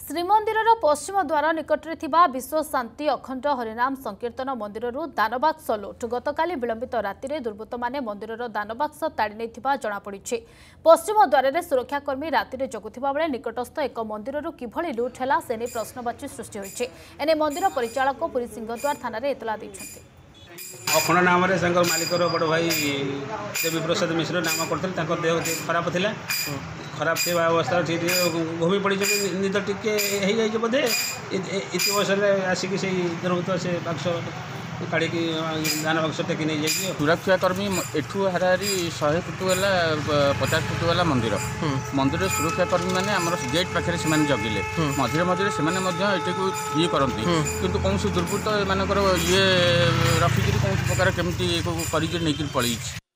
श्रीमंदिर पश्चिम द्वार निकट में विश्व शांति अखंड हरिनाम संकीर्तन मंदिर दानबाक्स लुट गतकाली विलंबित राति दुर्बृत्त माने मंदिर दानबाक्स ताड़ी नहीं जमापड़ी। पश्चिम द्वार में सुरक्षाकर्मी राति जगुवा बेले निकटस्थ एक मंदिर किभली लुट है से प्रश्नवाची सृष्टि होती। एने मंदिर परिचालक पुरी सिंहद्वार थाना एतला देते। अखंड नाम मालिक बड़ भाई देवी प्रसाद मिश्र नाम करते देह खराब था खराब थी अवस्था ठीक घूमी पड़ी निद टे बोधे इति अवसर आसिक से दुर्वृत्त से बाक्स काढ़ी दान बाक्स टेक नहीं जाइए सुरक्षाकर्मी एठू हाराहारी 100 फुट वाला 50 फुट वाला मंदिर मंदिर सुरक्षाकर्मी मैंने आम गेट पाखे से जगिले मझे मझे से ये करती किंतु कौन दुर्बृत्त ये रखिक कौन प्रकार केमती कर पलि।